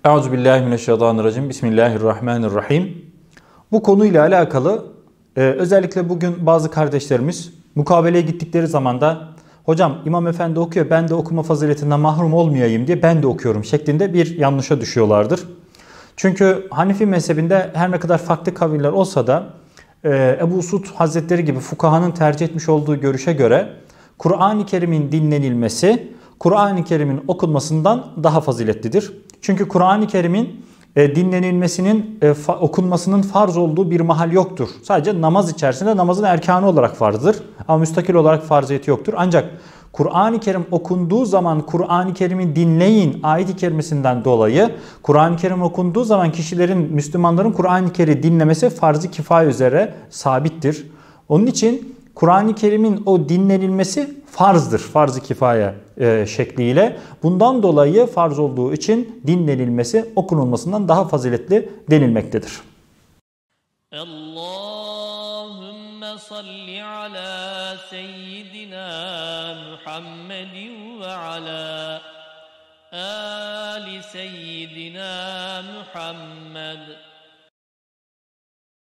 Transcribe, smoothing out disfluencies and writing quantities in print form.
Euzubillahimineşşeytanirracim. Bismillahirrahmanirrahim. Bu konuyla alakalı özellikle bugün bazı kardeşlerimiz mukabeleye gittikleri zaman da hocam İmam Efendi okuyor, ben de okuma faziletinden mahrum olmayayım diye ben de okuyorum şeklinde bir yanlışa düşüyorlardır. Çünkü Hanefi mezhebinde her ne kadar farklı kaviller olsa da Ebu Suud Hazretleri gibi fukahanın tercih etmiş olduğu görüşe göre Kur'an-ı Kerim'in dinlenilmesi Kur'an-ı Kerim'in okunmasından daha faziletlidir. Çünkü Kur'an-ı Kerim'in dinlenilmesinin, okunmasının farz olduğu bir mahal yoktur. Sadece namaz içerisinde namazın erkanı olarak farzdır. Ama müstakil olarak farziyeti yoktur. Ancak Kur'an-ı Kerim okunduğu zaman Kur'an-ı Kerim'i dinleyin ayet-i kerimesinden dolayı Kur'an-ı Kerim okunduğu zaman kişilerin, Müslümanların Kur'an-ı Kerim'i dinlemesi farz-ı kifaye üzere sabittir. Onun için Kur'an-ı Kerim'in o dinlenilmesi farzdır. Farz-ı kifaye şekliyle. Bundan dolayı farz olduğu için dinlenilmesi okunulmasından daha faziletli denilmektedir. Allahümme salli ala seyyidina Muhammedin ve ala ali seyyidina Muhammed.